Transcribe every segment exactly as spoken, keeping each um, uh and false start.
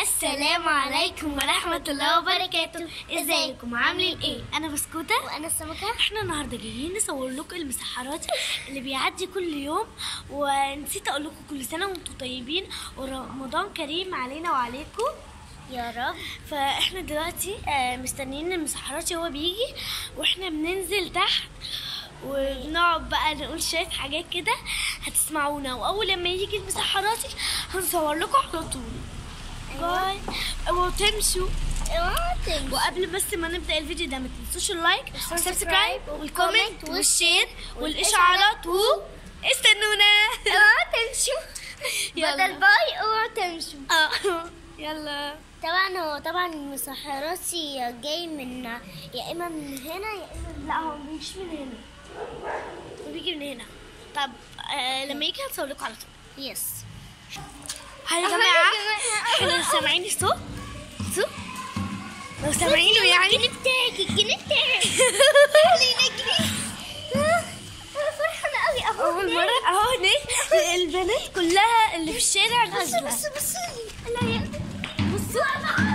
السلام عليكم ورحمة الله وبركاته. ازيكم عاملين ايه؟ انا بسكوتة وانا السمكة. احنا النهارده جايين نصور لكم المسحرات اللي بيعدي كل يوم، ونسيت اقول لكم كل سنة وانتم طيبين ورمضان كريم علينا وعليكم يا رب. فاحنا دلوقتي مستنيين المسحرات هو بيجي، واحنا بننزل تحت وبنقعد بقى نقول شوية حاجات كده هتسمعونا، واول لما يجي المسحراتي هنصور لكم على طول. باي. اوعوا تمشوا اوعوا تمشوا. وقبل بس ما نبدا الفيديو ده ما تنسوش اللايك والسبسكرايب والكومنت والشير والاشعارات و استنونا. اوعوا تمشوا. بدل باي اوعوا تمشوا. اه يلا. طبعا هو طبعا المسحراتي جاي من يا اما من هنا يا اما لا هو مش من هنا، هو بيجي من هنا. طب آه لما يجي هنصور لكم على طول. يس. هاي يا جماعه احنا سامعين الصوت؟ صوت؟ لو سامعينه يعني الجنيه بتاعك الجنيه بتاعك خلينا نجري. انا فرحانه قوي اهو. اول مره اهو هناك البنات كلها اللي في الشارع نازله. بصوا بصوا لي. بصوا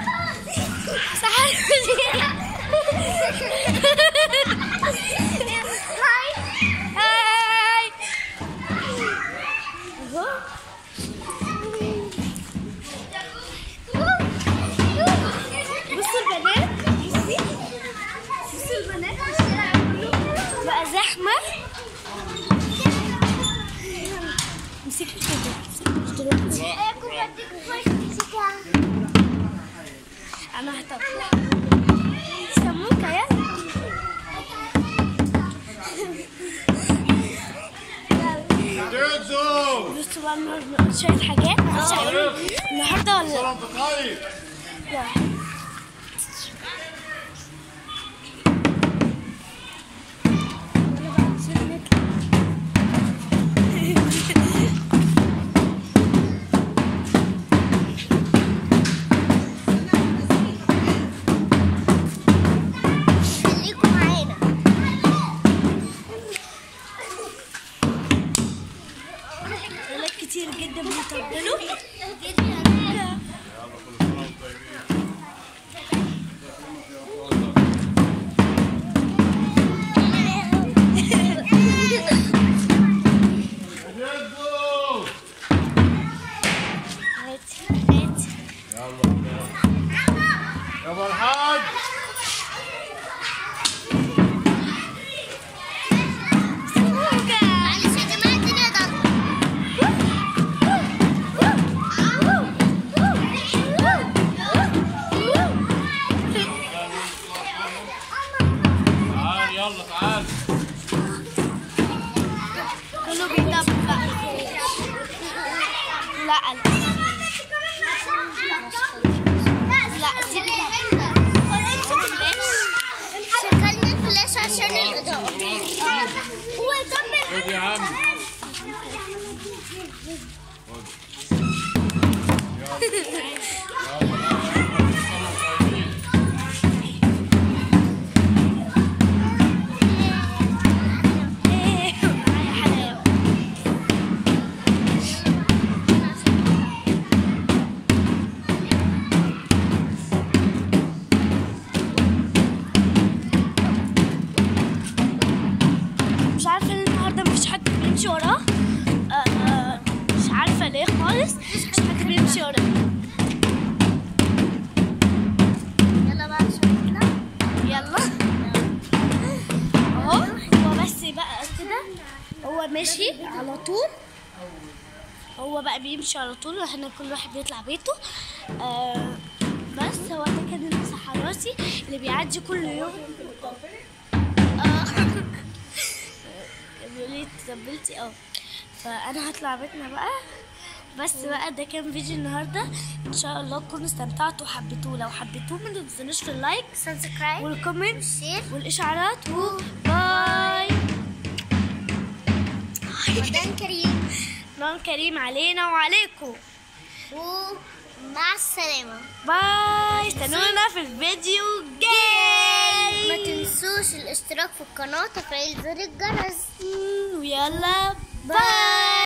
صح. هاي هاي اهو. بصوا البنات، بصي بصوا البنات في الشارع كله بقى زحمه. امسكي كده انا هطلع سموكه يا بصوا بقى نقول شويه حاجات مش هيقولوا النهارده ولا لا. كتير جدا بيطبلوا. يا فرحان يلا تعال. كله بيطبل بقى. لا لا سيبها. شغلنا الفلاش عشان الإضاءة. هو يكمل. خد يا عم. مش عارفه ليه النهارده مفيش حد بيمشي وراه. آه مش عارفه ليه خالص مفيش حد بيمشي وراه. يلا بقى عشان نطلع. يلا اهو. هو بس بقى كده هو ماشي على طول، هو بقى بيمشي على طول واحنا كل واحد بيطلع بيته. آه بس هو ده كان المسحراتي اللي بيعدي كل يوم. اه بيقول لي تطبلتي اه. فانا هطلع بيتنا بقى. بس بقى ده كان فيديو النهارده، ان شاء الله تكونوا استمتعتوا وحبيتوه. لو حبيتوه ما تنسونوش في اللايك سبسكرايب والكومنت والشير والاشعارات وباي. رمضان كريم. رمضان كريم علينا وعليكم. ومع السلامة. باي. استنونا في الفيديو الجاي. ما تنسوش الاشتراك في القناة وتفعيل زر الجرس. ويلا باي.